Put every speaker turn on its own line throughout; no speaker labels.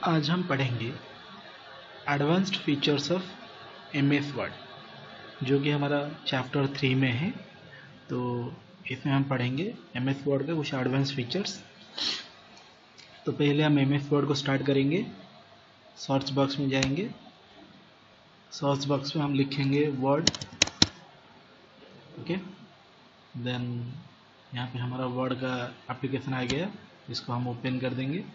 आज हम पढ़ेंगे advanced features of MS Word, जो कि हमारा चैप्टर 3 में है। तो इसमें हम पढ़ेंगे एमएस वर्ड के कुछ एडवांस फीचर्स। तो पहले हम एमएस वर्ड को स्टार्ट करेंगे। सर्च बॉक्स में जाएंगे, सर्च बॉक्स में हम लिखेंगे वर्ड। ओके, देन यहाँ पे हमारा वर्ड का एप्लीकेशन आ गया, इसको हम ओपन कर देंगे।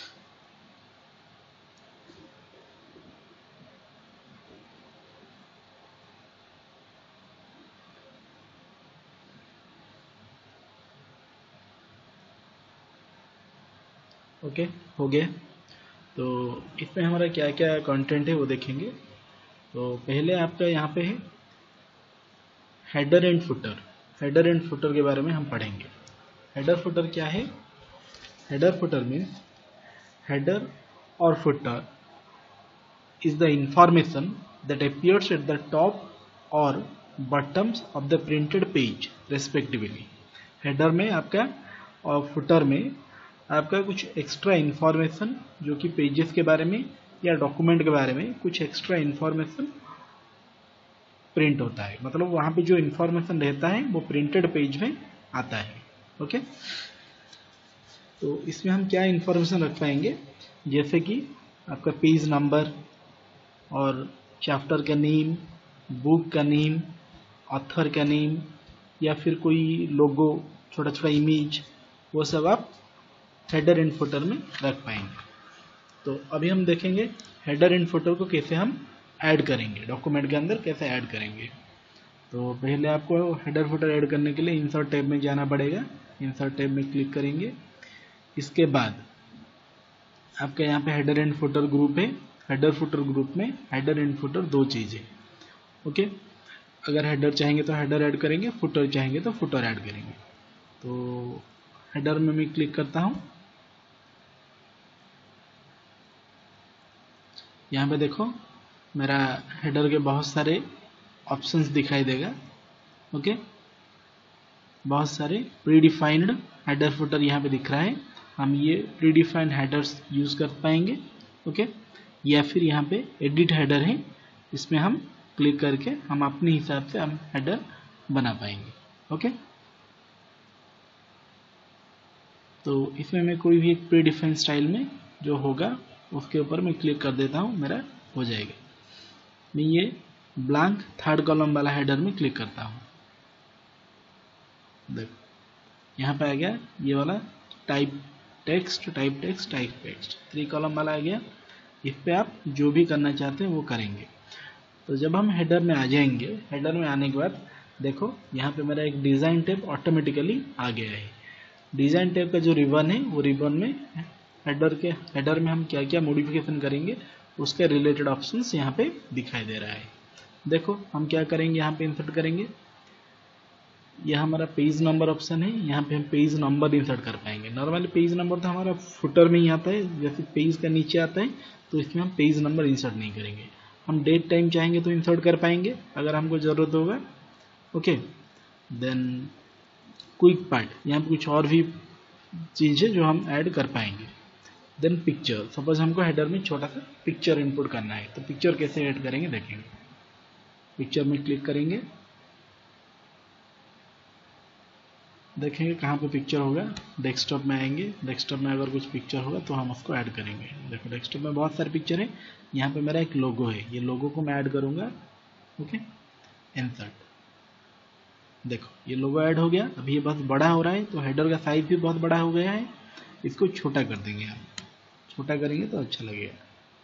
ओके, हो गया। तो इसमें हमारा क्या क्या कंटेंट है वो देखेंगे। तो पहले आपका यहाँ पे है header and footer. Header and footer के बारे में हम पढ़ेंगे। हेडर फुटर क्या है? हेडर फुटर मीन्स हेडर और footer is the information that appears at the top or bottoms of the printed page respectively। Header में आपका और फुटर में आपका कुछ एक्स्ट्रा इंफॉर्मेशन जो कि पेजेस के बारे में या डॉक्यूमेंट के बारे में कुछ एक्स्ट्रा इंफॉर्मेशन प्रिंट होता है। मतलब वहाँ पे जो इंफॉर्मेशन रहता है वो प्रिंटेड पेज में आता है। ओके, तो इसमें हम क्या इंफॉर्मेशन रख पाएंगे, जैसे कि आपका पेज नंबर और चैप्टर का नेम, बुक का नेम, ऑथर का नेम, या फिर कोई लोगो, छोटा छोटा इमेज, वो सब आप हेडर एंड फुटर में रख पाएंगे। तो अभी हम देखेंगे हेडर एंड फुटर को कैसे हम ऐड करेंगे, डॉक्यूमेंट के अंदर कैसे ऐड करेंगे। तो पहले आपको हेडर फुटर ऐड करने के लिए इंसर्ट टैब में जाना पड़ेगा। इंसर्ट टैब में क्लिक करेंगे। इसके बाद आपका यहाँ पे हेडर एंड फुटर ग्रुप है। हेडर फुटर ग्रुप में हेडर एंड फुटर दो चीज़ें। ओके, अगर हेडर चाहेंगे तो हेडर ऐड करेंगे, फुटर चाहेंगे तो फुटर ऐड करेंगे। तो हेडर में मैं क्लिक करता हूँ। यहाँ पे देखो मेरा हेडर के बहुत सारे ऑप्शंस दिखाई देगा। ओके, बहुत सारे प्रीडिफाइंड हेडर फुटर यहाँ पे दिख रहा है। हम ये प्रीडिफाइंड हेडर्स यूज़ कर पाएंगे। ओके, या फिर यहाँ पे एडिट हेडर है, इसमें हम क्लिक करके हम अपने हिसाब से हम हेडर बना पाएंगे। ओके, तो इसमें मैं कोई भी एक प्रीडिफाइंड स्टाइल में जो होगा उसके ऊपर मैं क्लिक कर देता हूँ, मेरा हो जाएगा। मैं ये ब्लैंक थर्ड कॉलम वाला हेडर में क्लिक करता हूँ। देखो यहाँ पे आ गया ये वाला type text, type text, type text, 3 column वाला आ गया। इस पे आप जो भी करना चाहते हैं वो करेंगे। तो जब हम हेडर में आ जाएंगे, हेडर में आने के बाद देखो यहाँ पे मेरा एक डिज़ाइन टैब ऑटोमेटिकली आ गया है। डिज़ाइन टैब का जो रिबन है वो रिबन में हेडर में हम क्या क्या मॉडिफिकेशन करेंगे उसके रिलेटेड ऑप्शंस यहाँ पे दिखाई दे रहा है। देखो हम क्या करेंगे, यहाँ पे इंसर्ट करेंगे। यह हमारा पेज नंबर ऑप्शन है, यहाँ पे हम पेज नंबर इंसर्ट कर पाएंगे। नॉर्मली पेज नंबर तो हमारा फुटर में ही आता है, जैसे पेज का नीचे आता है, तो इसमें हम पेज नंबर इंसर्ट नहीं करेंगे। हम डेट टाइम चाहेंगे तो इंसर्ट कर पाएंगे अगर हमको ज़रूरत होगा। ओके, देन क्विक पार्ट, यहाँ पे कुछ और भी चीज़ है जो हम ऐड कर पाएंगे। देन पिक्चर, सपोज हमको हेडर में छोटा सा पिक्चर इनपुट करना है, तो पिक्चर कैसे ऐड करेंगे देखेंगे। पिक्चर में क्लिक करेंगे, देखेंगे कहाँ पे पिक्चर होगा। डेस्कटॉप में आएंगे, डेस्कटॉप में अगर कुछ पिक्चर होगा तो हम उसको ऐड करेंगे। देखो डेस्कटॉप में बहुत सारे पिक्चर है। यहाँ पे मेरा एक लोगो है, ये लोगो को मैं ऐड करूँगा। ओके, इंसर्ट, देखो ये लोगो ऐड हो गया। अभी ये बहुत बड़ा हो रहा है तो हेडर का साइज भी बहुत बड़ा हो गया है। इसको छोटा कर देंगे हम, छोटा करेंगे तो अच्छा लगेगा।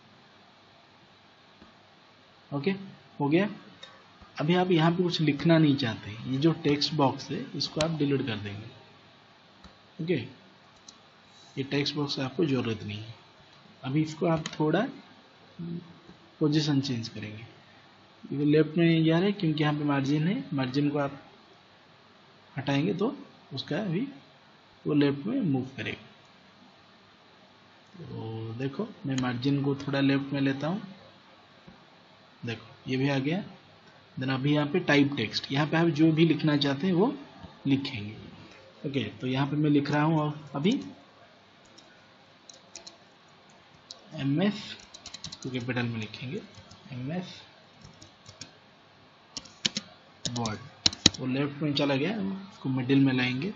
ओके, हो गया। अभी आप यहाँ पे कुछ लिखना नहीं चाहते, ये जो टेक्स्ट बॉक्स है इसको आप डिलीट कर देंगे। ओके, ये टेक्स्ट बॉक्स आपको ज़रूरत नहीं है। अभी इसको आप थोड़ा पोजीशन चेंज करेंगे। ये लेफ्ट में जा रहा है क्योंकि यहाँ पे मार्जिन है, मार्जिन को आप हटाएंगे तो उसका अभी वो लेफ्ट में मूव करेगा। तो देखो मैं मार्जिन को थोड़ा लेफ्ट में लेता हूँ, देखो ये भी आ गया। देन अभी यहाँ पे टाइप टेक्स्ट, यहाँ पे आप जो भी लिखना चाहते हैं वो लिखेंगे। ओके, तो यहाँ पे मैं लिख रहा हूँ। और अभी MS तो कैपिटल में लिखेंगे MS वर्ड। वो लेफ्ट में चला गया, उसको मिडिल में लाएंगे।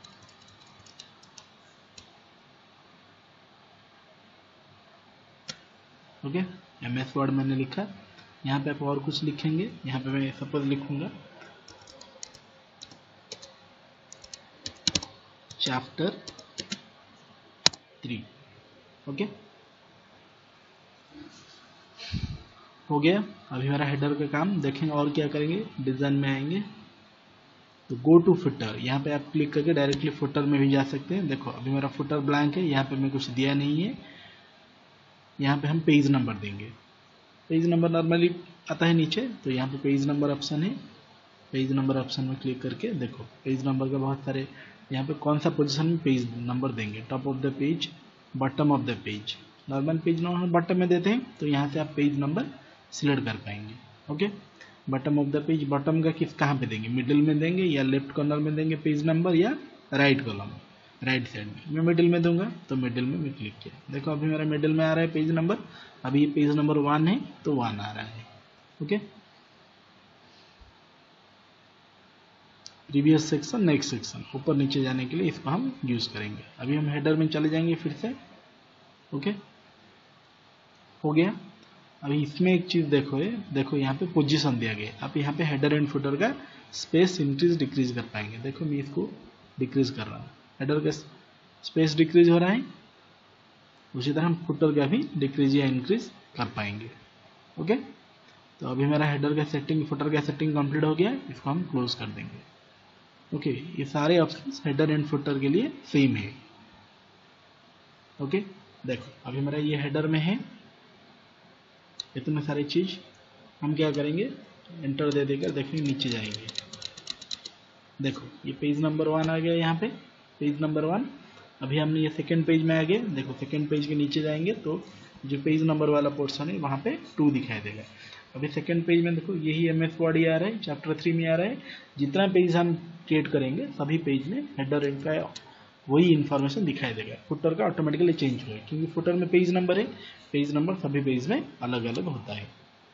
ओके, MS वर्ड मैंने लिखा। यहाँ पे आप और कुछ लिखेंगे, यहाँ पे मैं सपोज लिखूंगा चैप्टर 3। ओके, हो गया। अभी हमारा हेडर का काम देखेंगे और क्या करेंगे। डिजाइन में आएंगे तो गो टू फुटर, यहाँ पे आप क्लिक करके डायरेक्टली फुटर में भी जा सकते हैं। देखो अभी मेरा फुटर ब्लैंक है, यहाँ पे मैं कुछ दिया नहीं है। यहाँ पे हम पेज नंबर देंगे। पेज नंबर नॉर्मली आता है नीचे, तो यहाँ पे पेज नंबर ऑप्शन है। पेज नंबर ऑप्शन में क्लिक करके देखो पेज नंबर का बहुत सारे, यहाँ पे कौन सा पोजीशन में पेज नंबर देंगे। Top of the page, bottom of the page. Normal page number bottom में देते हैं, तो यहाँ से आप पेज नंबर सिलेक्ट कर पाएंगे। Okay, bottom of the page, bottom का किस कहाँ पे देंगे, मिडिल में देंगे या लेफ्ट कॉर्नर में देंगे पेज नंबर, या राइट कॉलम राइट साइड में। मैं मिडिल में दूंगा, तो मिडिल में मैं क्लिक किया। देखो अभी मेरा मिडिल में आ रहा है पेज नंबर। अभी ये पेज नंबर 1 है तो 1 आ रहा है। Okay, previous section, next section, ऊपर नीचे जाने के लिए इसको हम यूज करेंगे। अभी हम हेडर में चले जाएंगे फिर से। ओके, हो गया। अभी इसमें एक चीज देखो, ये देखो यहाँ पे पोजीशन दिया गया। आप यहाँ पे हेडर एंड फुटर का स्पेस इंक्रीज डिक्रीज कर पाएंगे। देखो मैं इसको डिक्रीज कर रहा हूँ, हेडर का स्पेस डिक्रीज हो रहा है। उसी तरह हम फुटर का भी डिक्रीज या इंक्रीज कर पाएंगे। ओके, तो अभी मेरा हेडर का सेटिंग, फुटर का सेटिंग कंप्लीट हो गया। इसको हम क्लोज कर देंगे। ओके, ये सारे ऑप्शंस हेडर एंड फुटर के लिए सेम है। ओके, देखो अभी मेरा ये हेडर में है, इतने सारी चीज हम क्या करेंगे, एंटर दे देकर देखेंगे नीचे जाएंगे। देखो ये पेज नंबर 1 आ गया, यहाँ पे पेज नंबर 1। अभी हमने ये सेकंड पेज में आ गए। देखो सेकंड पेज के नीचे जाएंगे तो जो पेज नंबर वाला पोर्शन है वहाँ पे 2 दिखाई देगा। अभी सेकंड पेज में देखो यही MS वर्ड ही आ रहा है, चैप्टर 3 में आ रहा है। जितना पेज हम क्रिएट करेंगे सभी पेज में हेडर एंड का वही इन्फॉर्मेशन दिखाई देगा। फुटर का ऑटोमेटिकली चेंज होगा, क्योंकि फुटर में पेज नंबर है, पेज नंबर सभी पेज में अलग अलग होता है।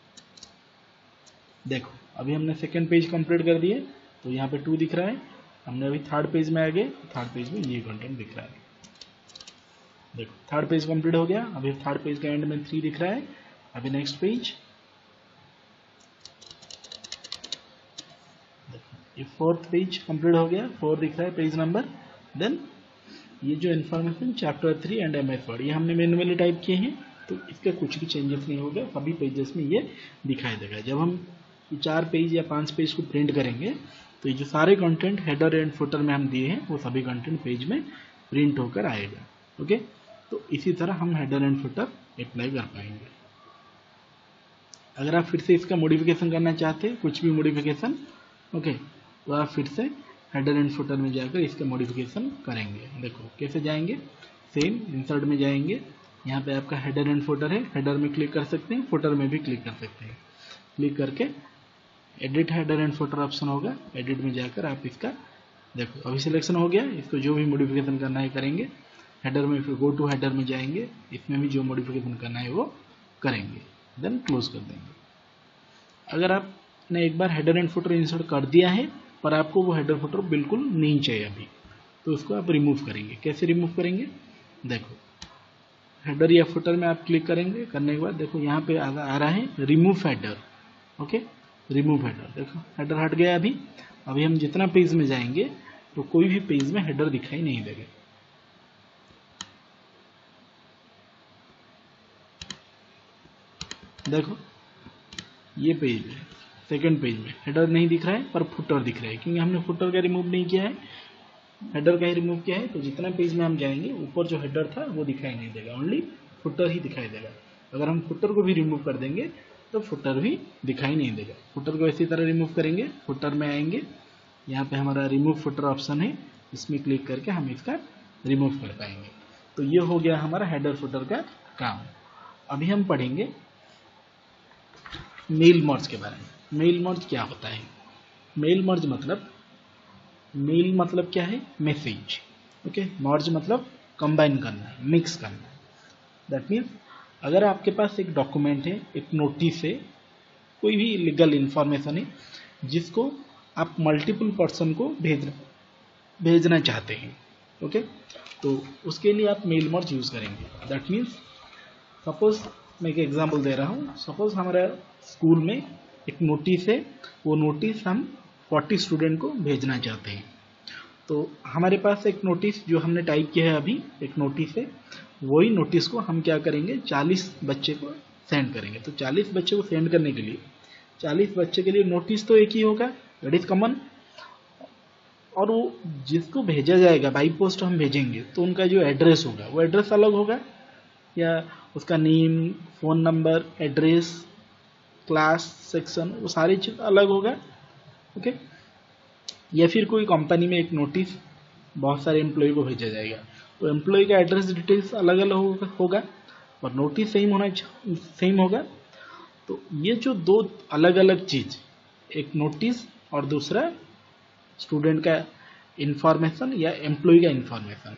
देखो अभी हमने सेकंड पेज कंप्लीट कर दिए, तो यहाँ पे 2 दिख रहा है। हमने अभी थर्ड पेज में आ गए, थर्ड पेज में ये कंटेंट दिख रहा है। देखो थर्ड पेज कंप्लीट हो गया। अभी थर्ड पेज के एंड में 3 दिख रहा है। अभी नेक्स्ट पेज, ये फोर्थ पेज कंप्लीट हो गया, 4 दिख रहा है पेज नंबर। देन ये जो information chapter 3 and MS word, ये हमने मैन्युअली टाइप किए हैं, तो इसका कुछ भी चेंजेस नहीं होगा, सभी पेजेस में ये दिखाई देगा। जब हम 4 पेज या 5 पेज को प्रिंट करेंगे, तो ये जो सारे कंटेंट हेडर एंड फुटर में हम दिए हैं वो सभी कंटेंट पेज में प्रिंट होकर आएगा। ओके, तो इसी तरह हम हेडर एंड फुटर अप्लाई कर पाएंगे। अगर आप फिर से इसका मॉडिफिकेशन करना चाहते हैं, कुछ भी मॉडिफिकेशन, ओके, तो आप फिर से हेडर एंड फुटर में जाकर इसका मॉडिफिकेशन करेंगे। देखो कैसे जाएंगे, सेम इंसर्ट में जाएंगे। यहाँ पे आपका हेडर एंड फुटर है, हेडर में क्लिक कर सकते हैं, फुटर में भी क्लिक कर सकते हैं। क्लिक करके edit header and footer option होगा, एडिट में जाकर आप इसका देखो अभी सिलेक्शन हो गया। इसको जो भी मॉडिफिकेशन करना है करेंगे। हेडर में फिर गो टू हेडर में जाएंगे, इसमें भी जो मॉडिफिकेशन करना है वो करेंगे, देन क्लोज कर देंगे। अगर आपने एक बार हेडर एंड फुटर इंसर्ट कर दिया है पर आपको वो हेडर फुटर बिल्कुल नहीं चाहिए अभी, तो उसको आप रिमूव करेंगे। कैसे रिमूव करेंगे, देखो हेडर या फुटर में आप क्लिक करेंगे। करने के बाद देखो यहाँ पे आ रहा है remove header. Okay, remove header, देखो हेडर हट गया। अभी हम जितना पेज में जाएंगे तो कोई भी पेज में हेडर दिखाई नहीं देगा। देखो ये पेज है, सेकंड पेज में हेडर नहीं दिख रहा है पर फुटर दिख रहा है, क्योंकि हमने फुटर का रिमूव नहीं किया है, हेडर का ही रिमूव किया है। तो जितना पेज में हम जाएंगे ऊपर जो हेडर था वो दिखाई नहीं देगा, ओनली फुटर ही दिखाई देगा। अगर हम फुटर को भी रिमूव कर देंगे तो फुटर भी दिखाई नहीं देगा। फुटर को इसी तरह रिमूव करेंगे, फुटर में आएंगे, यहाँ पे हमारा रिमूव फुटर ऑप्शन है, इसमें क्लिक करके हम इसका रिमूव कर पाएंगे। तो ये हो गया हमारा हेडर फुटर का काम। अभी हम पढ़ेंगे मेल मर्ज के बारे में। मेल मर्ज क्या होता है, मेल मर्ज मतलब, मेल मतलब क्या है, मैसेज। ओके, मर्ज मतलब कंबाइन करना, मिक्स करना। दैट मीन्स अगर आपके पास एक डॉक्यूमेंट है, एक नोटिस है, कोई भी लीगल इंफॉर्मेशन है जिसको आप मल्टीपल पर्सन को भेजना चाहते हैं, ओके, तो उसके लिए आप मेल मर्ज यूज़ करेंगे। दैट मीन्स सपोज मैं एक एग्जांपल दे रहा हूँ। सपोज हमारा स्कूल में एक नोटिस है, वो नोटिस हम 40 स्टूडेंट को भेजना चाहते हैं। तो हमारे पास एक नोटिस जो हमने टाइप किया है अभी, एक नोटिस है, वही नोटिस को हम क्या करेंगे, 40 बच्चे को सेंड करेंगे। तो 40 बच्चे को सेंड करने के लिए 40 बच्चे के लिए नोटिस तो एक ही होगा, दैट इज कॉमन। और वो जिसको भेजा जाएगा बाई पोस्ट हम भेजेंगे तो उनका जो एड्रेस होगा वो एड्रेस अलग होगा, या उसका name, phone number, address, class, section, वो सारी चीज़ अलग होगा, ओके। या फिर कोई कंपनी में एक नोटिस बहुत सारे एम्प्लॉय को भेजा जाएगा, तो एम्प्लॉय का एड्रेस डिटेल्स अलग अलग होगा और नोटिस सेम होगा। तो ये जो दो अलग अलग चीज़, एक नोटिस और दूसरा स्टूडेंट का इंफॉर्मेशन या एम्प्लॉय का इंफॉर्मेशन,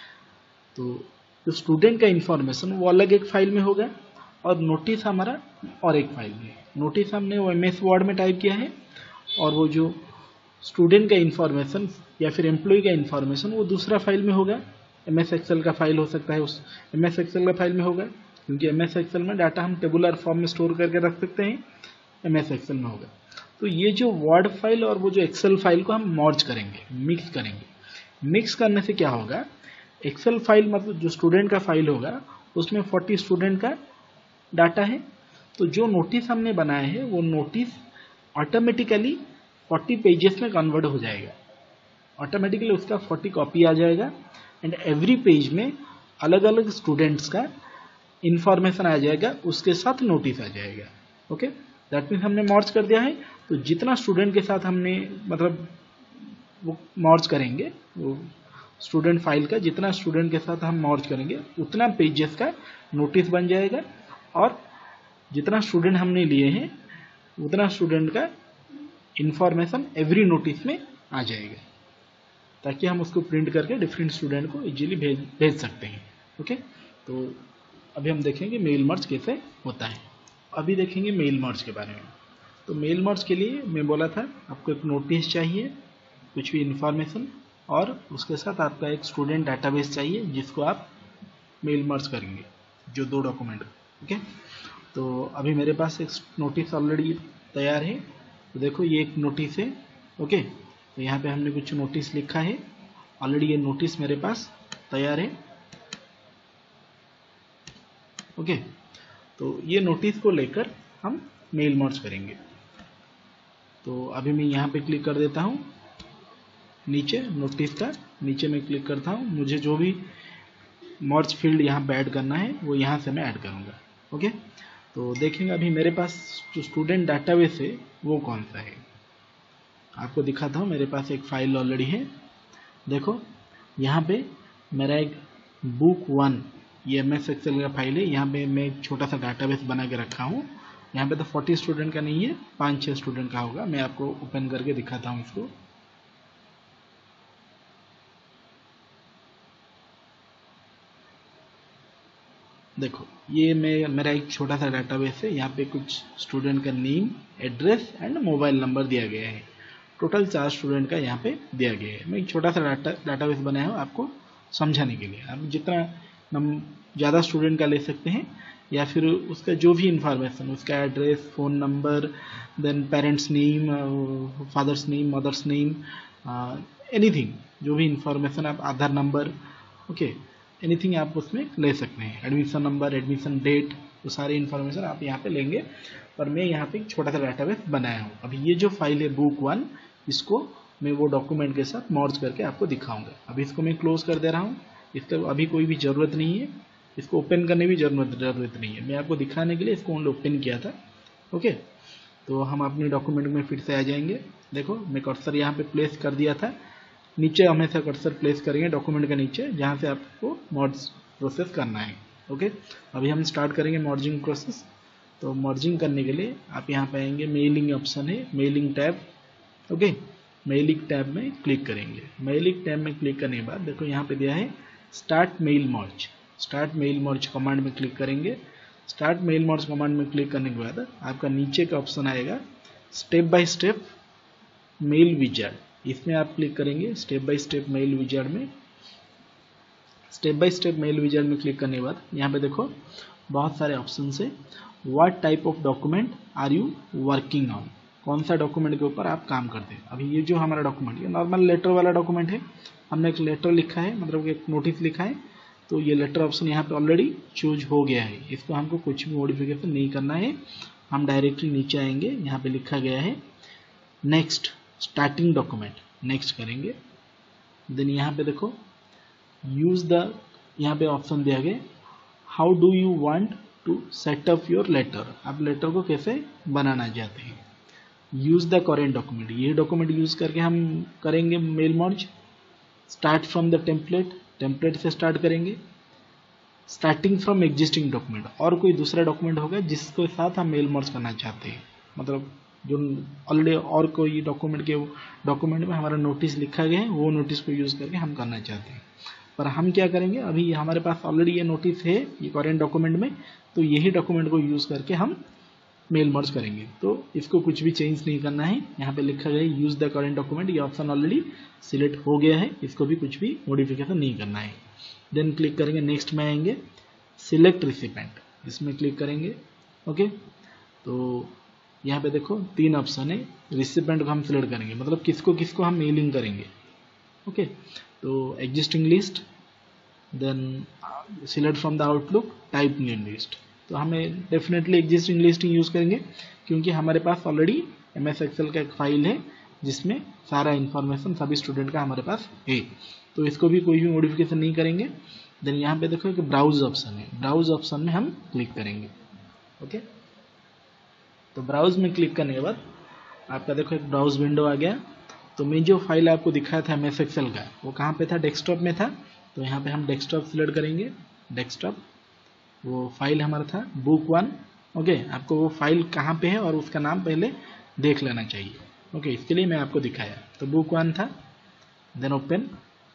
तो जो स्टूडेंट का इंफॉर्मेशन वो अलग एक फाइल में होगा और नोटिस हमारा और एक फाइल में। नोटिस हमने वो MS वर्ड में टाइप किया है और वो जो स्टूडेंट का इंफॉर्मेशन या फिर एम्प्लॉय का इंफॉर्मेशन वो दूसरा फाइल में होगा। MS एक्सेल का फाइल हो सकता है, उस MS एक्सेल का फाइल में होगा, क्योंकि MS एक्सेल में डाटा हम टेबुलर फॉर्म में स्टोर करके रख सकते हैं, MS एक्सेल में होगा। तो ये जो वर्ड फाइल और वो जो एक्सेल फाइल को हम मर्ज करेंगे, मिक्स करेंगे। मिक्स करने से क्या होगा, एक्सेल फाइल मतलब जो स्टूडेंट का फाइल होगा उसमें 40 स्टूडेंट का डाटा है, तो जो नोटिस हमने बनाया है वो नोटिस ऑटोमेटिकली 40 पेजेस में कन्वर्ट हो जाएगा। ऑटोमेटिकली उसका 40 कॉपी आ जाएगा एंड एवरी पेज में अलग अलग स्टूडेंट्स का इंफॉर्मेशन आ जाएगा, उसके साथ नोटिस आ जाएगा, ओके। दैट मीन्स हमने मर्ज कर दिया है। तो जितना स्टूडेंट के साथ हमने मतलब वो मर्ज करेंगे, वो स्टूडेंट फाइल का जितना स्टूडेंट के साथ हम मर्ज करेंगे उतना पेजेस का नोटिस बन जाएगा और जितना स्टूडेंट हमने लिए हैं उतना स्टूडेंट का इंफॉर्मेशन एवरी नोटिस में आ जाएगा, ताकि हम उसको प्रिंट करके डिफरेंट स्टूडेंट को इजीली भेज सकते हैं, ओके। तो अभी हम देखेंगे मेल मर्ज कैसे होता है। अभी देखेंगे मेल मर्ज के बारे में। तो मेल मर्ज के लिए मैं बोला था आपको एक नोटिस चाहिए, कुछ भी इंफॉर्मेशन, और उसके साथ आपका एक स्टूडेंट डाटाबेस चाहिए जिसको आप मेल मर्ज करेंगे, जो दो डॉक्यूमेंट, ओके। तो अभी मेरे पास एक नोटिस ऑलरेडी तैयार है। तो देखो ये एक नोटिस है, ओके। तो यहाँ पे हमने कुछ नोटिस लिखा है ऑलरेडी, ये नोटिस मेरे पास तैयार है, ओके। तो ये नोटिस को लेकर हम मेल मर्ज करेंगे। तो अभी मैं यहाँ पे क्लिक कर देता हूँ, नीचे नोटिस का नीचे मैं क्लिक करता हूँ। मुझे जो भी मर्ज फील्ड यहाँ पे ऐड करना है वो यहाँ से मैं ऐड करूँगा, ओके। तो देखेंगे अभी मेरे पास जो स्टूडेंट डाटाबेस है वो कौन सा है, आपको दिखाता हूँ। मेरे पास एक फाइल ऑलरेडी है, देखो यहाँ पे मेरा एक बुक 1 ये MS एक्सेल का फाइल है। यहाँ पे मैं एक छोटा सा डाटाबेस बना के रखा हूँ। यहाँ पे तो 40 स्टूडेंट का नहीं है, 5-6 स्टूडेंट का होगा। मैं आपको ओपन करके दिखाता हूँ इसको। देखो ये मेरा एक छोटा सा डाटाबेस है। यहाँ पे कुछ स्टूडेंट का name, address and mobile number दिया गया है। टोटल 4 स्टूडेंट का यहाँ पे दिया गया है। मैं एक छोटा सा डाटाबेस बनाया हूँ आपको समझाने के लिए। आप जितना ज़्यादा स्टूडेंट का ले सकते हैं, या फिर उसका जो भी इंफॉर्मेशन, उसका address, phone number, then parents name, father's name, mother's name, anything, जो भी इंफॉर्मेशन आप, आधार नंबर, ओके, एनीथिंग आप उसमें ले सकते हैं। एडमिशन नंबर, एडमिशन डेट, वो सारी इन्फॉर्मेशन आप यहाँ पे लेंगे। पर मैं यहाँ पे एक छोटा सा डाटाबेस बनाया हूँ। अभी ये जो फाइल है बुक 1, इसको मैं वो डॉक्यूमेंट के साथ मर्ज करके आपको दिखाऊंगा। अभी इसको मैं क्लोज कर दे रहा हूँ, इसका अभी कोई भी ज़रूरत नहीं है, इसको ओपन करने की ज़रूरत नहीं है। मैं आपको दिखाने के लिए इसको ओनली ओपन किया था, ओके। तो हम अपने डॉक्यूमेंट में फिर से आ जाएंगे। देखो मैं कर्सर यहाँ पे प्लेस कर दिया था, नीचे हमेशा कर्सर प्लेस करेंगे डॉक्यूमेंट के नीचे जहाँ से आपको मर्ज प्रोसेस करना है, ओके। अभी हम स्टार्ट करेंगे मर्जिंग प्रोसेस। तो मर्जिंग करने के लिए आप यहाँ पे आएंगे, मेलिंग ऑप्शन है, mailing tab, okay. Mailing tab में क्लिक करेंगे। मेलिंग टैब में क्लिक करने के बाद देखो यहाँ पे दिया है start mail merge. Start mail merge command में क्लिक करेंगे। स्टार्ट मेल मर्ज कमांड में क्लिक करने के बाद आपका नीचे का ऑप्शन आएगा step by step mail wizard, इसमें आप क्लिक करेंगे। Step by step mail wizard में, step by step mail wizard में क्लिक करने के बाद यहाँ पे देखो बहुत सारे ऑप्शन है। What type of document are you working on, कौन सा डॉक्यूमेंट के ऊपर आप काम करते हैं। अभी ये जो हमारा डॉक्यूमेंट, ये नॉर्मल लेटर वाला डॉक्यूमेंट है, हमने एक लेटर लिखा है, मतलब एक नोटिस लिखा है, तो ये लेटर ऑप्शन यहाँ पे ऑलरेडी चूज हो गया है, इसको हमको कुछ भी मॉडिफिकेशन नहीं करना है। हम डायरेक्टली नीचे आएंगे, यहाँ पे लिखा गया है नेक्स्ट स्टार्टिंग डॉक्यूमेंट, नेक्स्ट करेंगे। देन यहाँ पे देखो यूज द, यहाँ पे ऑप्शन दिया गया how do you want to set up your letter, आप लेटर को कैसे बनाना चाहते हैं। यूज द करेंट डॉक्यूमेंट, ये डॉक्यूमेंट यूज करके हम करेंगे mail merge. Start from the template, template से स्टार्ट करेंगे। स्टार्टिंग फ्रॉम एग्जिस्टिंग डॉक्यूमेंट, और कोई दूसरा डॉक्यूमेंट होगा जिसके साथ हम मेल मर्ज करना चाहते हैं, मतलब जो ऑलरेडी और कोई डॉक्यूमेंट के डॉक्यूमेंट में हमारा नोटिस लिखा गया है, वो नोटिस को यूज करके हम करना चाहते हैं। पर हम क्या करेंगे, अभी हमारे पास ऑलरेडी ये नोटिस है ये करेंट डॉक्यूमेंट में, तो यही डॉक्यूमेंट को यूज करके हम मेल मर्ज करेंगे। तो इसको कुछ भी चेंज नहीं करना है, यहाँ पे लिखा गया है यूज द करेंट डॉक्यूमेंट, ये ऑप्शन ऑलरेडी सिलेक्ट हो गया है, इसको भी कुछ भी मॉडिफिकेशन नहीं करना है। देन क्लिक करेंगे, नेक्स्ट में आएंगे सिलेक्ट रिसिपेंट, इसमें क्लिक करेंगे। ओके, तो यहाँ पे देखो 3 ऑप्शन है, रिसिपेंट को हम सिलेक्ट करेंगे, मतलब किसको किसको हम मेलिंग करेंगे। ओके, तो existing list, then select from the Outlook, type new list, तो हमें डेफिनेटली एग्जिस्टिंग लिस्ट ही यूज़ करेंगे, क्योंकि हमारे पास ऑलरेडी MS एक्सेल का एक फाइल है जिसमें सारा इन्फॉर्मेशन सभी स्टूडेंट का हमारे पास है, तो इसको भी कोई भी मॉडिफिकेशन नहीं करेंगे। देन यहाँ पे देखो कि ब्राउज ऑप्शन है, ब्राउज ऑप्शन में हम क्लिक करेंगे। ओके, तो ब्राउज में क्लिक करने के बाद आपका देखो एक ब्राउज विंडो आ गया। तो मैं जो फाइल आपको दिखाया था MS एक्सेल का, वो कहाँ पे था, डेस्कटॉप में था, तो यहाँ पे हम डेस्कटॉप सिलेक्ट करेंगे। डेस्कटॉप, वो फाइल हमारा था बुक 1। ओके, आपको वो फाइल कहाँ पे है और उसका नाम पहले देख लेना चाहिए। ओके, इसके लिए मैं आपको दिखाया, तो बुक 1 था। देन ओपन,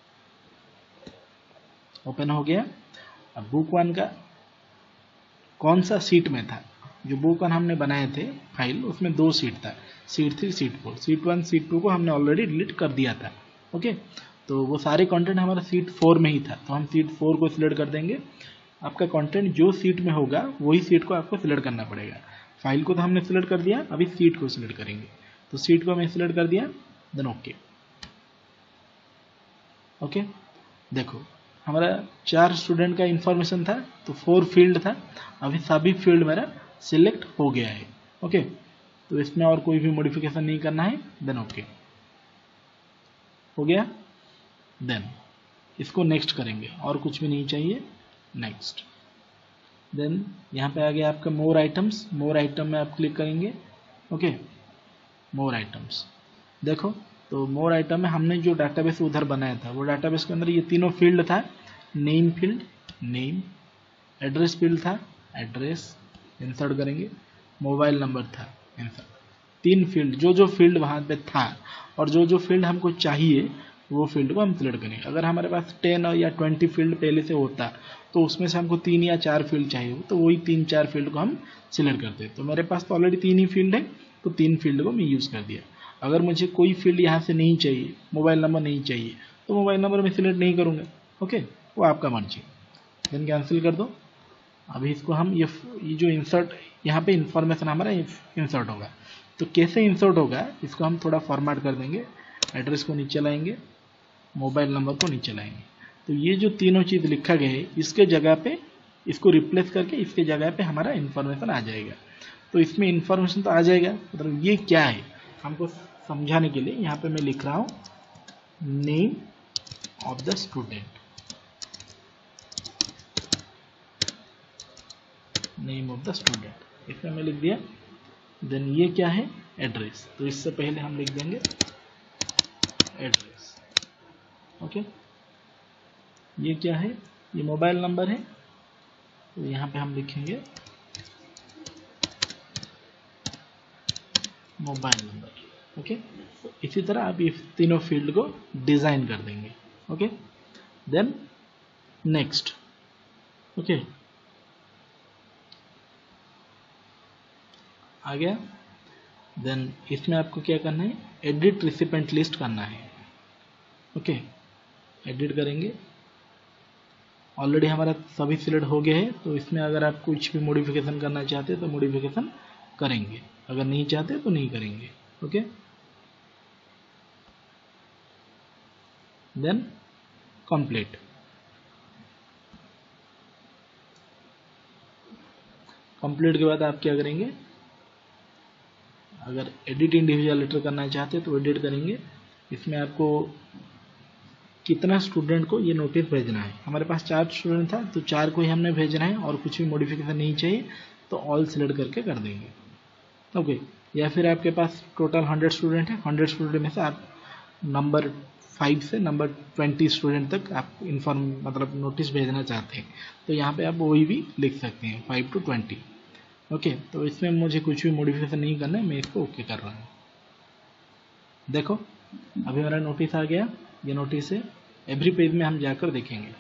ओपन हो गया। अब बुक 1 का कौन सा सीट में था, जो बुक 1 हमने बनाए थे फाइल, उसमें 2 सीट था, सीट 3 सीट 4, सीट 1 सीट 2 को हमने ऑलरेडी डिलीट कर दिया था। ओके, तो वो सारे कंटेंट हमारा सीट 4 में ही था, तो हम सीट 4 को सिलेक्ट कर देंगे। आपका कंटेंट जो सीट में होगा वही सीट को आपको सिलेक्ट करना पड़ेगा। फाइल को तो हमने सिलेक्ट कर दिया, अभी सीट को सिलेक्ट करेंगे, तो सीट को मैं सिलेक्ट कर दिया। Then okay. ओके, देखो हमारा 4 स्टूडेंट का इंफॉर्मेशन था, तो 4 फील्ड था, अभी सभी फील्ड मेरा सिलेक्ट हो गया है। ओके, तो इसमें और कोई भी मॉडिफिकेशन नहीं करना है। देन ओके हो गया। देन इसको नेक्स्ट करेंगे, और कुछ भी नहीं चाहिए, नेक्स्ट। देन यहाँ पे आ गया आपका मोर आइटम्स, मोर आइटम में आप क्लिक करेंगे। ओके, मोर आइटम्स, देखो तो मोर आइटम में हमने जो डाटाबेस उधर बनाया था, वो डाटाबेस के अंदर ये तीनों फील्ड था। Name field, name, address field था, एड्रेस इंसर्ट करेंगे, मोबाइल नंबर था, इंसर्ट। 3 फील्ड, जो जो फील्ड वहाँ पे था और जो जो फील्ड हमको चाहिए वो फील्ड को हम सिलेक्ट करेंगे। अगर हमारे पास 10 या 20 फील्ड पहले से होता तो उसमें से हमको 3 या 4 फील्ड चाहिए, तो वही 3-4 फील्ड को हम सिलेक्ट करते। तो मेरे पास तो ऑलरेडी 3 ही फील्ड है, तो 3 फील्ड को मैं यूज़ कर दिया। अगर मुझे कोई फील्ड यहाँ से नहीं चाहिए, मोबाइल नंबर नहीं चाहिए, तो मोबाइल नंबर मैं सिलेक्ट नहीं करूँगा। ओके, वो आपका मर्जी। देन कैंसिल कर दो। अभी इसको हम ये जो इंसर्ट, यहाँ पे इंफॉर्मेशन हमारा इंसर्ट होगा, तो कैसे इंसर्ट होगा इसको हम थोड़ा फॉर्मेट कर देंगे। एड्रेस को नीचे लाएंगे, मोबाइल नंबर को नीचे लाएंगे, तो ये जो तीनों चीज़ लिखा गया है इसके जगह पे इसको रिप्लेस करके इसके जगह पे हमारा इन्फॉर्मेशन आ जाएगा। तो इसमें इन्फॉर्मेशन तो आ जाएगा, मतलब ये क्या है हमको समझाने के लिए यहाँ पे मैं लिख रहा हूँ name of the student, name of the student, इसमें मैं लिख दिया। देन ये क्या है, एड्रेस, तो इससे पहले हम लिख देंगे एड्रेस। ओके, ये क्या है, ये मोबाइल नंबर है, तो यहाँ पे हम लिखेंगे मोबाइल नंबर। ओके, तो इसी तरह आप ये तीनों फील्ड को डिजाइन कर देंगे। Okay, then next. ओके, आ गया। देन इसमें आपको क्या करना है, एडिट रिसिपेंट लिस्ट करना है। ओके, एडिट करेंगे। ऑलरेडी हमारा सभी सिलेक्ट हो गया है, तो इसमें अगर आप कुछ भी मॉडिफिकेशन करना चाहते हैं तो मॉडिफिकेशन करेंगे, अगर नहीं चाहते तो नहीं करेंगे। Okay, then complete. कंप्लीट के बाद आप क्या करेंगे, अगर एडिट इंडिविजुअल लेटर करना चाहते हैं तो एडिट करेंगे। इसमें आपको कितना स्टूडेंट को ये नोटिस भेजना है, हमारे पास 4 स्टूडेंट था तो 4 को ही हमने भेजना है और कुछ भी मॉडिफिकेशन नहीं चाहिए, तो ऑल सिलेक्ट करके कर देंगे। ओके, या फिर आपके पास टोटल 100 स्टूडेंट है, 100 स्टूडेंट में से आप नंबर 5 से नंबर 20 स्टूडेंट तक आप इन्फॉर्म मतलब नोटिस भेजना चाहते हैं, तो यहाँ पे आप वही भी लिख सकते हैं 5 to 20। ओके, तो इसमें मुझे कुछ भी मॉडिफिकेशन नहीं करना है, मैं इसको ओके कर रहा हूँ। देखो अभी हमारा नोटिस आ गया, ये नोटिस है। एवरी पेज में हम जाकर देखेंगे,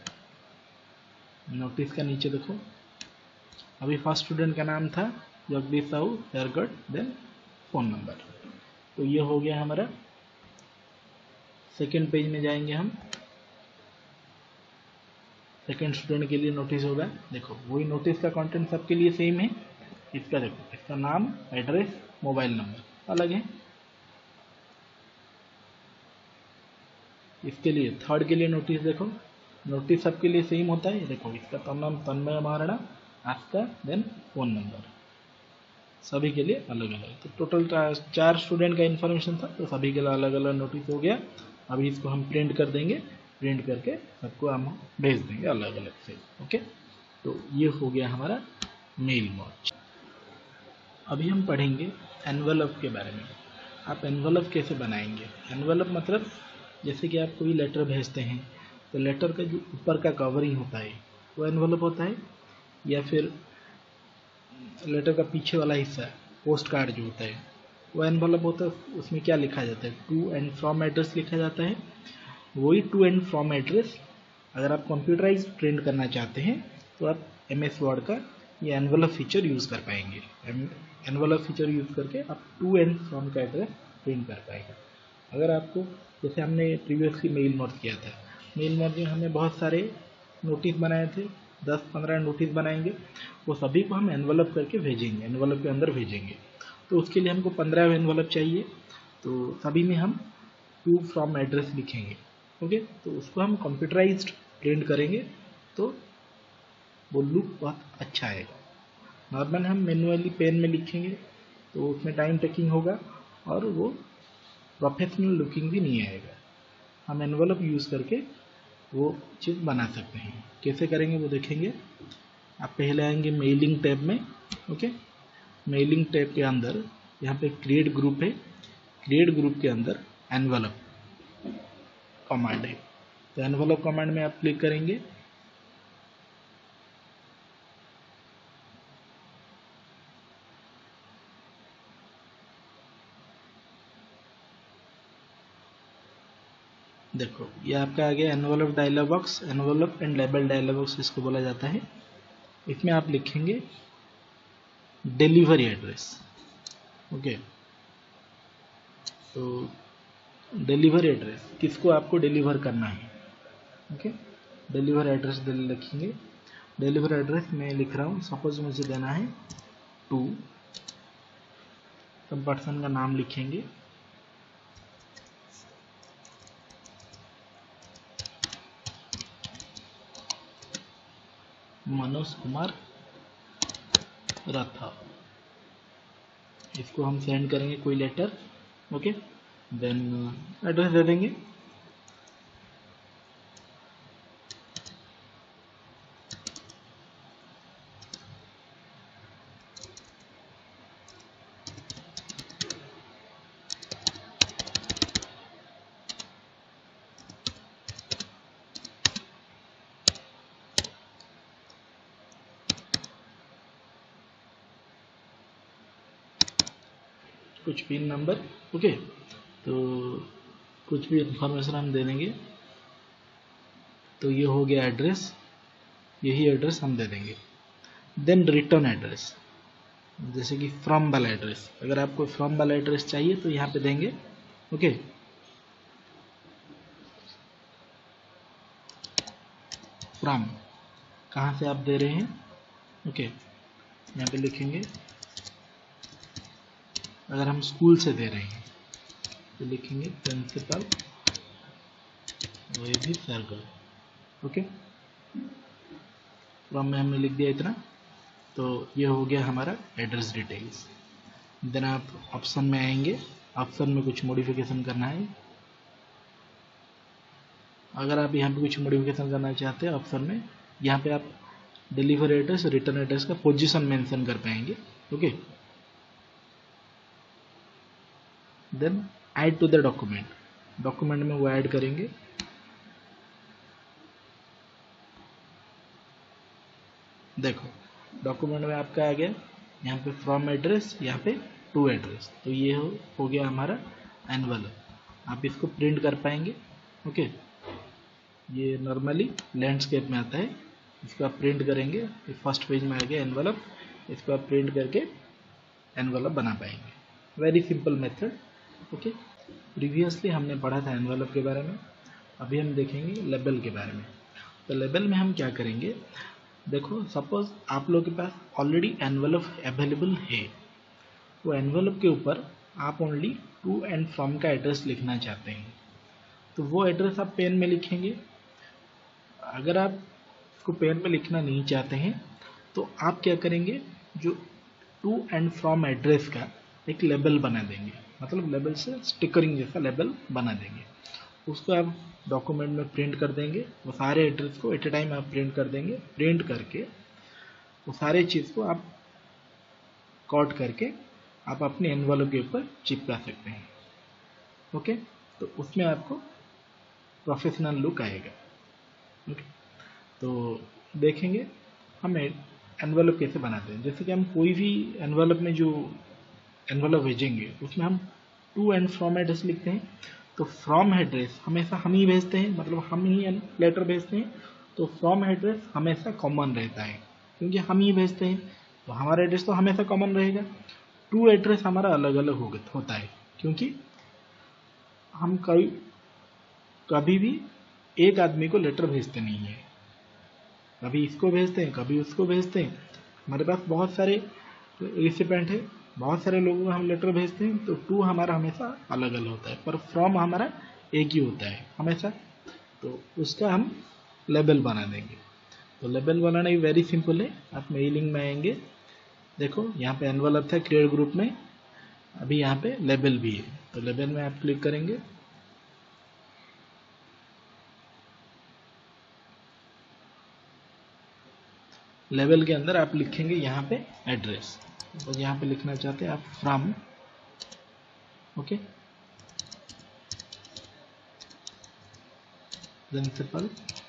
नोटिस का नीचे देखो, अभी फर्स्ट स्टूडेंट का नाम था Jagdish Sahu, haircut, then phone number. तो ये हो गया हमारा। सेकेंड पेज में जाएंगे हम, सेकेंड स्टूडेंट के लिए नोटिस होगा। देखो वही नोटिस का कंटेंट सबके लिए सेम है। इसका देखो, इसका नाम, एड्रेस, मोबाइल नंबर अलग है। इसके लिए थर्ड के लिए नोटिस देखो, नोटिस सबके लिए सेम होता है। देखो इसका तो नाम तन्मय महाराणा, आपका, देन फ़ोन नंबर, सभी के लिए अलग अलग। तो टोटल 4 स्टूडेंट का इन्फॉर्मेशन था, तो सभी के लिए अलग अलग नोटिस हो गया। अभी इसको हम प्रिंट कर देंगे, प्रिंट करके सबको हम भेज देंगे अलग अलग से। ओके, तो ये हो गया हमारा मेल मर्ज। अभी हम पढ़ेंगे एनवलप के बारे में। आप एनवलप कैसे बनाएंगे। एनवलप मतलब जैसे कि आप कोई लेटर भेजते हैं, तो लेटर का जो ऊपर का कवरिंग होता है वो एनवलप होता है, या फिर लेटर का पीछे वाला हिस्सा, पोस्ट कार्ड जो होता है वो एनवलप होता है। उसमें क्या लिखा जाता है, टू एंड फ्रॉम एड्रेस लिखा जाता है। वही टू एंड फ्रॉम एड्रेस अगर आप कंप्यूटराइज प्रिंट करना चाहते हैं तो आप MS वर्ड का ये एनवलप फीचर यूज़ कर पाएंगे। एनवलप फीचर यूज़ करके आप टू एंड फ्रॉम का एड्रेस प्रिंट कर पाएंगे। अगर आपको, जैसे हमने प्रीवियसली मेल मर्ज किया था, मेल मर्ज में हमने बहुत सारे नोटिस बनाए थे, 10-15 नोटिस बनाएंगे, वो सभी को हम एनवलप करके भेजेंगे, एनवलप के अंदर भेजेंगे। तो उसके लिए हमको 15 एनवलप चाहिए, तो सभी में हम टू फ्रॉम एड्रेस लिखेंगे। ओके, तो उसको हम कंप्यूटराइज्ड प्रिंट करेंगे तो वो लुक बहुत अच्छा आएगा। नॉर्मल हम मैनुअली पेन में लिखेंगे तो उसमें टाइम टेकिंग होगा और वो प्रोफेशनल लुकिंग भी नहीं आएगा। हम एनवलप यूज़ करके वो चीज़ बना सकते हैं। कैसे करेंगे वो देखेंगे। आप पहले आएंगे मेलिंग टैब में। ओके, मेलिंग टैब के अंदर यहाँ पे क्रिएट ग्रुप है, क्रिएट ग्रुप के अंदर एनवलप कमांड है, तो एनवलप कमांड में आप क्लिक करेंगे। देखो ये आपका आ गया envelope dialog box, envelope and label dialog box इसको बोला जाता है। इसमें आप लिखेंगे डिलीवरी एड्रेस। ओके, तो डिलीवरी एड्रेस किसको आपको डिलीवर करना है। ओके, डिलीवर एड्रेस लिखेंगे। डिलीवर एड्रेस मैं लिख रहा हूँ, सपोज मुझे देना है टू, सब पर्सन का नाम लिखेंगे, मनोज कुमार राठौर। इसको हम सेंड करेंगे कोई लेटर। ओके, देन एड्रेस दे देंगे। कुछ पिन नंबर। ओके, तो कुछ भी इंफॉर्मेशन हम दे देंगे। तो ये हो गया एड्रेस, यही एड्रेस हम दे देंगे। Then return address. जैसे कि फ्रॉम वाला एड्रेस, अगर आपको फ्रॉम वाला एड्रेस चाहिए तो यहाँ पे देंगे। ओके, फ्रॉम कहाँ से आप दे रहे हैं। ओके, यहाँ पे लिखेंगे अगर हम स्कूल से दे रहे हैं तो लिखेंगे प्रिंसिपल वो भी सर्कल। ओके, फ्रॉम में हमने लिख दिया इतना, तो ये हो गया हमारा एड्रेस डिटेल्स। देन आप ऑप्शन में आएंगे, ऑप्शन में कुछ मॉडिफिकेशन करना है। अगर आप यहाँ पे कुछ मॉडिफिकेशन करना चाहते हैं ऑप्शन में, यहाँ पे आप डिलीवर एड्रेस रिटर्न एड्रेस का पोजीशन मेंशन कर पाएंगे। Okay, then add to the document, document में वो ऐड करेंगे। देखो डॉक्यूमेंट में आपका आ गया यहाँ पे फ्रॉम एड्रेस, यहाँ पे टू एड्रेस, तो ये हो गया हमारा एनवलप। आप इसको प्रिंट कर पाएंगे। ओके, ये नॉर्मली लैंडस्केप में आता है, इसको आप प्रिंट करेंगे, फर्स्ट पेज में आ गया एनवलप, इसको आप प्रिंट करके एनवलप बना पाएंगे। Very simple method. Okay, previously हमने पढ़ा था एनवलप के बारे में, अभी हम देखेंगे लेबल के बारे में। तो लेबल में हम क्या करेंगे, देखो सपोज आप लोगों के पास ऑलरेडी एनवलप अवेलेबल है, वो एनवलप के ऊपर आप ओनली टू एंड फ्रॉम का एड्रेस लिखना चाहते हैं, तो वो एड्रेस आप पेन में लिखेंगे। अगर आप इसको पेन में लिखना नहीं चाहते हैं तो आप क्या करेंगे, जो टू एंड फ्रॉम एड्रेस का एक लेबल बना देंगे, मतलब लेबल से स्टिकरिंग जैसा लेबल बना देंगे, उसको आप डॉक्यूमेंट में प्रिंट कर देंगे। वो सारे एड्रेस को एट ए टाइम आप प्रिंट कर देंगे, प्रिंट करके वो सारे चीज़ को आप कॉट करके आप अपने एनवलप के ऊपर चिपका सकते हैं। ओके, तो उसमें आपको प्रोफेशनल लुक आएगा। ओके, तो देखेंगे हम एनवलप कैसे बनाते हैं। जैसे कि हम कोई भी एनवलप में जो एनवलप भेजेंगे उसमें हम टू एंड फ्रॉम एड्रेस लिखते हैं, तो फ्रॉम एड्रेस हमेशा हम ही भेजते हैं, मतलब हम ही लेटर भेजते हैं, तो फ्रॉम एड्रेस हमेशा कॉमन रहता है क्योंकि हम ही भेजते हैं, तो हमारा एड्रेस तो हमेशा कॉमन रहेगा। टू एड्रेस हमारा अलग अलग होता है क्योंकि हम कभी भी एक आदमी को लेटर भेजते नहीं है, कभी इसको भेजते हैं कभी उसको भेजते हैं। हमारे पास बहुत सारे रिसिपेंट है, बहुत सारे लोगों को हम लेटर भेजते हैं, तो टू हमारा हमेशा अलग अलग होता है, पर फ्रॉम हमारा एक ही होता है हमेशा, तो उसका हम लेबल बना देंगे। तो लेबल बनाना ही वेरी सिंपल है। आप मेलिंग में आएंगे, देखो यहाँ पे एनवलप था क्रिएट ग्रुप में, अभी यहाँ पे लेबल भी है, तो लेबल में आप क्लिक करेंगे। लेबल के अंदर आप लिखेंगे यहाँ पे एड्रेस, तो यहाँ पे लिखना चाहते हैं आप फ्रॉम। ओके, प्रिंसिपल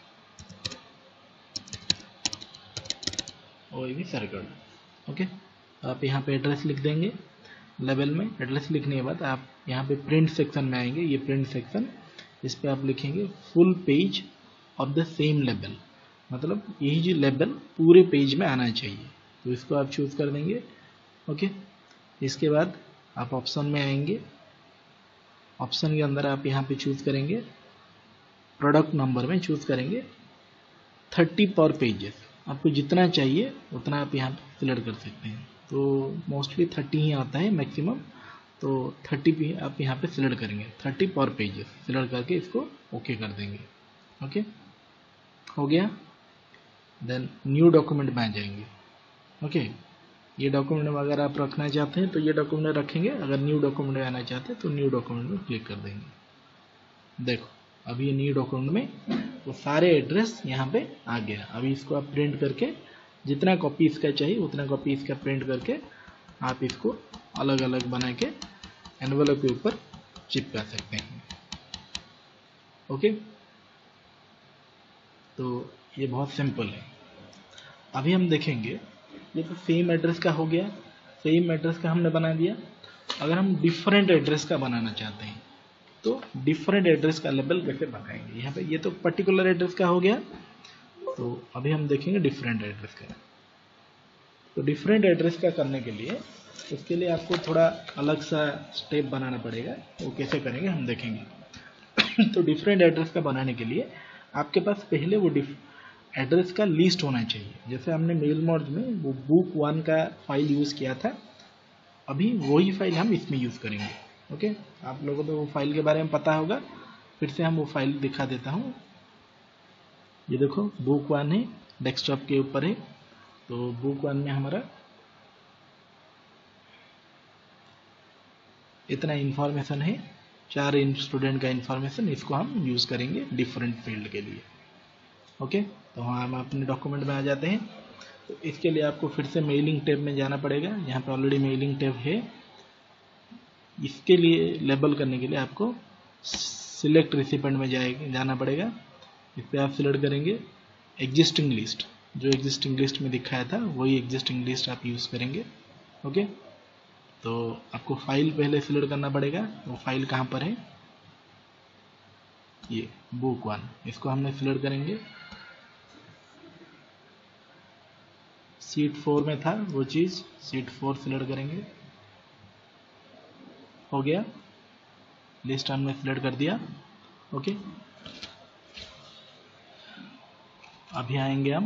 और भी सर्कल। ओके, आप यहाँ पे एड्रेस लिख देंगे। लेबल में एड्रेस लिखने के बाद आप यहाँ पे प्रिंट सेक्शन में आएंगे, ये प्रिंट सेक्शन, इस पे आप लिखेंगे full page of the same label, मतलब यही जो लेबल पूरे पेज में आना चाहिए, तो इसको आप चूज कर देंगे। ओके, इसके बाद आप ऑप्शन में आएंगे, ऑप्शन के अंदर आप यहाँ पे चूज करेंगे, प्रोडक्ट नंबर में चूज करेंगे 30 पर पेजेस, आपको जितना चाहिए उतना आप यहाँ पे सिलेक्ट कर सकते हैं, तो मोस्टली 30 ही आता है मैक्सिमम, तो 30 भी आप यहाँ पे सिलेक्ट करेंगे, 30 पर पेजेस सिलेक्ट करके इसको ओके कर देंगे। ओके, हो गया। देन न्यू डॉक्यूमेंट में आ जाएंगे। ओके, ये डॉक्यूमेंट में अगर आप रखना चाहते हैं तो ये डॉक्यूमेंट रखेंगे, अगर न्यू डॉक्यूमेंट में आना चाहते हैं तो न्यू डॉक्यूमेंट में क्लिक कर देंगे। देखो अभी ये न्यू डॉक्यूमेंट में वो सारे एड्रेस यहाँ पे आ गया। अभी इसको आप प्रिंट करके जितना कॉपी इसका चाहिए उतना कॉपी इसका प्रिंट करके आप इसको अलग अलग बना के एनवलप के ऊपर चिपका सकते हैं। ओके, तो ये बहुत सिंपल है। अभी हम देखेंगे, ये तो सेम एड्रेस का हो गया, सेम एड्रेस का हमने बना दिया। अगर हम डिफरेंट एड्रेस का बनाना चाहते हैं तो डिफरेंट एड्रेस का लेबल कैसे बनाएंगे। यहाँ पे ये तो पर्टिकुलर एड्रेस का हो गया, तो अभी हम देखेंगे डिफरेंट एड्रेस का। तो डिफरेंट एड्रेस का करने के लिए उसके लिए आपको थोड़ा अलग सा स्टेप बनाना पड़ेगा, वो कैसे करेंगे हम देखेंगे। तो डिफरेंट एड्रेस का बनाने के लिए आपके पास पहले वो एड्रेस का लिस्ट होना चाहिए। जैसे हमने मेल मर्ज में वो बुक 1 का फाइल यूज़ किया था, अभी वही फाइल हम इसमें यूज़ करेंगे। ओके, आप लोगों को वो फाइल के बारे में पता होगा, फिर से हम वो फाइल दिखा देता हूँ। ये देखो बुक 1 है, डेस्कटॉप के ऊपर है। तो बुक 1 में हमारा इतना इन्फॉर्मेशन है, 4 स्टूडेंट का इन्फॉर्मेशन, इसको हम यूज़ करेंगे डिफरेंट फील्ड के लिए। ओके, तो हम अपने डॉक्यूमेंट में आ जाते हैं। तो इसके लिए आपको फिर से मेलिंग टैब में जाना पड़ेगा। यहाँ पे ऑलरेडी मेलिंग टैब है। इसके लिए लेबल करने के लिए आपको सिलेक्ट रिसिपेंट में जाना पड़ेगा। इस पर आप सिलेक्ट करेंगे एग्जिस्टिंग लिस्ट, जो एग्जिस्टिंग लिस्ट में दिखाया था वही एग्जिस्टिंग लिस्ट आप यूज़ करेंगे। ओके, तो आपको फाइल पहले सिलेक्ट करना पड़ेगा। वो फाइल कहाँ पर है, ये बुक 1, इसको हमने सिलेक्ट करेंगे। शीट 4 में था वो चीज़, शीट 4 सिलेक्ट करेंगे। हो गया, लिस्ट हमने सिलेक्ट कर दिया। ओके, अभी आएंगे हम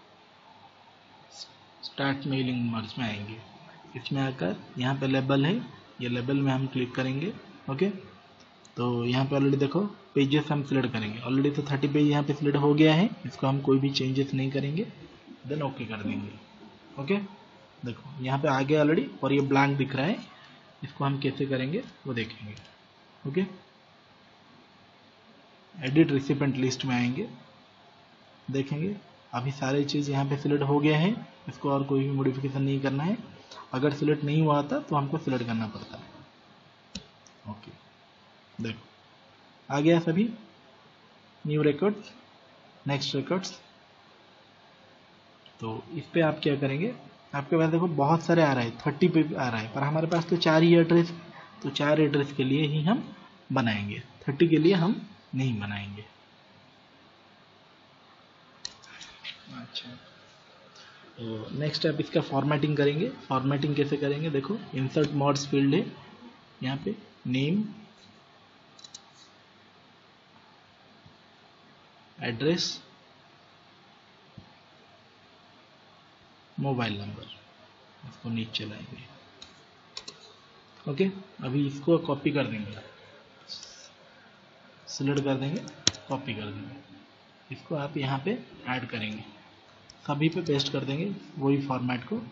स्टार्ट मेलिंग मर्ज में आएंगे। इसमें आकर यहाँ पे लेबल है, ये लेबल में हम क्लिक करेंगे। ओके, तो यहाँ पे ऑलरेडी देखो पेजेस हम सिलेक्ट करेंगे। ऑलरेडी तो 30 पेज यहाँ पे सिलेक्ट हो गया है, इसको हम कोई भी चेंजेस नहीं करेंगे, देन ओके कर देंगे। ओके, देखो यहाँ पे आ गया ऑलरेडी और ये ब्लैंक दिख रहा है, इसको हम कैसे करेंगे वो देखेंगे। ओके, एडिट रिसिपेंट लिस्ट में आएंगे, देखेंगे अभी सारी चीज़ यहाँ पे सिलेक्ट हो गया है, इसको और कोई भी मॉडिफिकेशन नहीं करना है। अगर सिलेक्ट नहीं हुआ था तो हमको सिलेक्ट करना पड़ता है। ओके, देखो आ गया सभी, न्यू रिकॉर्ड्स, नेक्स्ट रिकॉर्ड्स। तो इस पे आप क्या करेंगे, आपके पास देखो बहुत सारे आ रहा है, 30 पे आ रहा है, पर हमारे पास तो 4 ही एड्रेस, तो 4 एड्रेस के लिए ही हम बनाएंगे, 30 के लिए हम नहीं बनाएंगे। अच्छा, तो नेक्स्ट आप इसका फॉर्मेटिंग करेंगे। फॉर्मेटिंग कैसे करेंगे, देखो इंसर्ट मॉड्स फील्ड है, यहाँ पे नेम, एड्रेस, मोबाइल नंबर, इसको नीचे लाएंगे। ओके, अभी इसको कॉपी कर देंगे, सिलेक्ट कर देंगे, कॉपी कर देंगे, इसको आप यहाँ पे ऐड करेंगे, सभी पे पेस्ट कर देंगे वही फॉर्मेट को।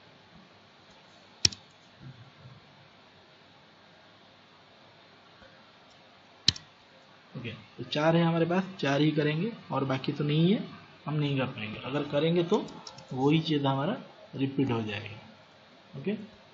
ओके, तो 4 है हमारे पास, 4 ही करेंगे और बाकी तो नहीं है, हम नहीं कर पाएंगे। अगर करेंगे तो वही चीज़ हमारा रिपीट हो जाएगा। ओके,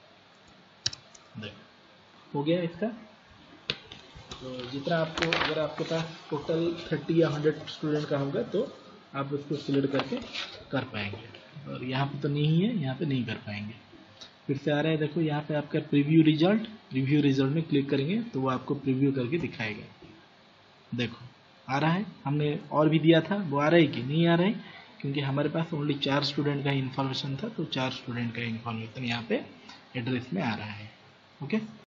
देखो हो गया इसका। तो जितना आपको, अगर आपके पास टोटल 30 या 100 स्टूडेंट का होगा तो आप उसको सिलेक्ट करके कर पाएंगे, और यहाँ पे तो नहीं है, यहाँ पे नहीं कर पाएंगे। फिर से आ रहा है, देखो यहाँ पे आपका प्रीव्यू रिजल्ट, रिव्यू रिजल्ट में क्लिक करेंगे तो वो आपको प्रीव्यू करके दिखाएगा। देखो आ रहा है, हमने और भी दिया था, वो आ रहा है कि नहीं आ रहा है, क्योंकि हमारे पास ओनली 4 स्टूडेंट का इन्फॉर्मेशन था, तो 4 स्टूडेंट का इन्फॉर्मेशन यहाँ पे एड्रेस में आ रहा है। ओके।